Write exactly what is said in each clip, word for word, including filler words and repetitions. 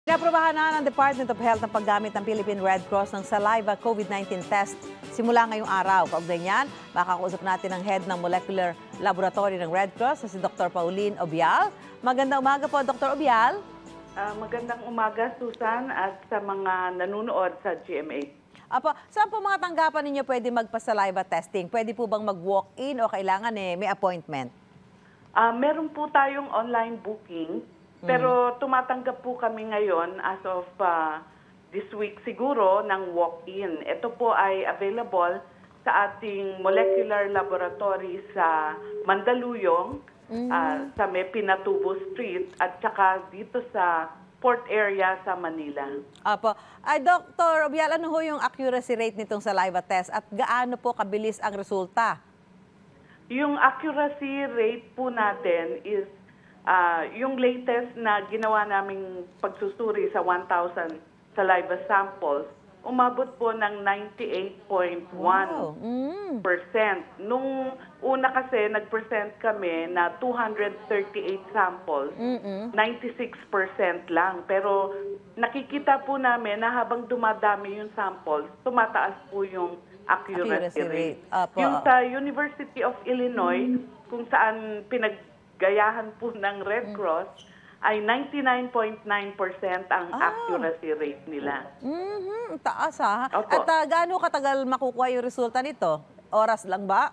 Inaprubahan na ng Department of Health ang paggamit ng Philippine Red Cross ng Saliva COVID nineteen Test simula ngayong araw. Kaugnay niyan, makakausap natin ang head ng Molecular Laboratory ng Red Cross, si Doctor Paulyn Ubial. Magandang umaga po, Doctor Ubial. Uh, magandang umaga, Susan, at sa mga nanonood sa G M A. Apo, saan po mga tanggapan ninyo pwede magpa-saliva testing? Pwede po bang mag-walk-in o kailangan eh, may appointment? Uh, meron po tayong online booking. Pero tumatanggap po kami ngayon as of uh, this week siguro ng walk-in. Ito po ay available sa ating molecular laboratory sa Mandaluyong, mm. uh, sa may Pinatubo Street at saka dito sa port area sa Manila. Apo. Ay, Doctor Ubial, ano ho yung accuracy rate nitong saliva test at gaano po kabilis ang resulta? Yung accuracy rate po natin is Uh, yung latest na ginawa naming pagsusuri sa one thousand saliva samples, umabot po ng ninety-eight point one percent. Wow. Mm. Nung una kasi, nag-present kami na two hundred thirty-eight samples, Mm-mm. ninety-six percent lang. Pero nakikita po namin na habang dumadami yung samples, tumataas po yung accuracy, accuracy rate. rate. Yung sa University of Illinois, mm. kung saan pinag gayahan po ng Red Cross, ay ninety-nine point nine percent ang ah. accuracy rate nila. Mm-hmm. Taas ha. Opo. At uh, gaano katagal makukuha yung resulta nito? Oras lang ba?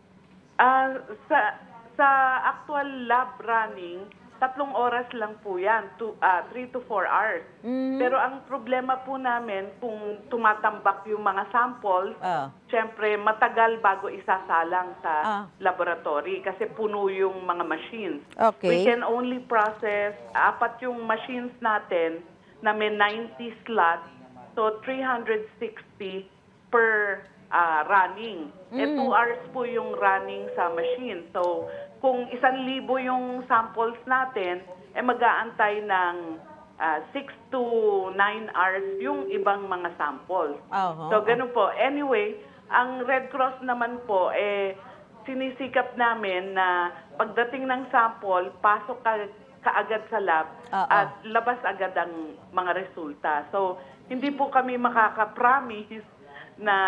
Uh, sa, sa actual lab running, tatlong oras lang po yan, two, uh, three to four hours. Mm-hmm. Pero ang problema po namin, kung tumatambak yung mga samples, uh. syempre matagal bago isasalang sa uh. laboratory kasi puno yung mga machines. Okay. We can only process, apat yung machines natin na may ninety slots, so three hundred sixty per uh, running. Mm. Eh, two hours po yung running sa machine. So, kung isang libo yung samples natin, eh mag-aantay ng uh, six to nine hours yung ibang mga samples. Uh-huh. So, ganun po. Anyway, ang Red Cross naman po, eh, sinisikap namin na pagdating ng sample, pasok ka kaagad sa lab uh-huh. at labas agad ang mga resulta. So, hindi po kami makaka-promise na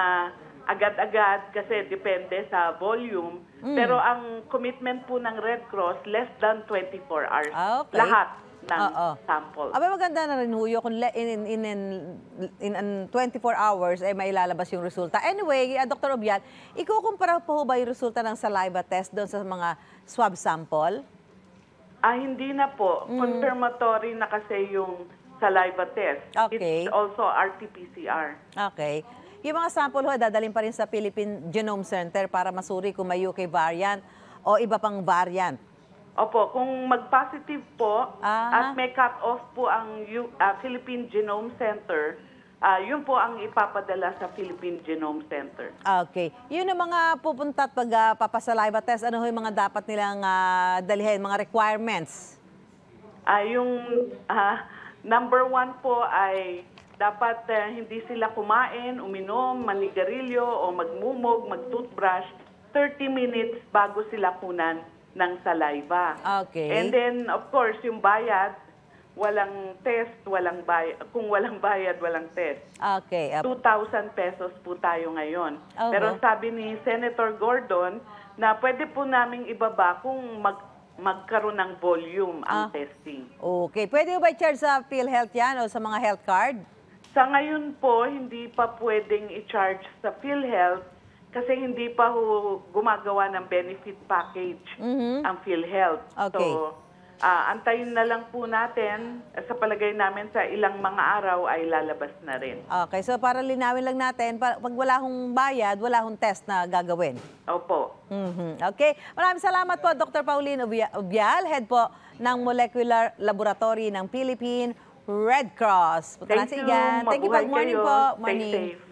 agad-agad kasi depende sa volume. Mm. Pero ang commitment po ng Red Cross, less than twenty-four hours. Okay. Lahat ng Uh-oh. sample. Abay, maganda na rin, Huyo, kung in, in, in, in, in, in twenty-four hours ay eh, mailalabas yung resulta. Anyway, uh, Doctor Ubial, ikukumpara po ba yung resulta ng saliva test doon sa mga swab sample? Ah, hindi na po. Mm. Confirmatory na kasi yung saliva test. Okay. It's also R T P C R. Okay. Yung mga sample ho, dadalhin pa rin sa Philippine Genome Center para masuri kung may U K variant o iba pang variant. Opo, kung mag-positive po ah. at may cut-off po ang U uh, Philippine Genome Center, uh, yun po ang ipapadala sa Philippine Genome Center. Okay. Yun ang mga pupunta at pag uh, papasaliva test, ano ho yung mga dapat nilang uh, dalhin, mga requirements? Uh, yung uh, number one po ay dapat uh, hindi sila kumain, uminom, manigarilyo o magmumog, mag-toothbrush thirty minutes bago sila kunan ng saliva. Okay. And then, of course, yung bayad, walang test, walang bayad. Kung walang bayad, walang test. Okay. Uh, two thousand pesos po tayo ngayon. Uh-huh. Pero sabi ni Senator Gordon na pwede po naming ibaba kung mag magkaroon ng volume ang ah. testing. Okay. Pwede ba i-charge sa PhilHealth yan o sa mga health card? Sa ngayon po, hindi pa pwedeng i-charge sa PhilHealth kasi hindi pa ho gumagawa ng benefit package mm-hmm. ang PhilHealth. Okay. So, uh, antayin na lang po natin. Sa palagay namin sa ilang mga araw ay lalabas na rin. Okay, so para linawin lang natin, pag wala hong bayad, wala hong test na gagawin. Opo. Mm-hmm. Okay, maraming salamat po, Doctor Paulyn Ubial, head po ng Molecular Laboratory ng Philippine Red Cross. Thank you. Thank you. Good morning kayo. po. Stay Morning. safe.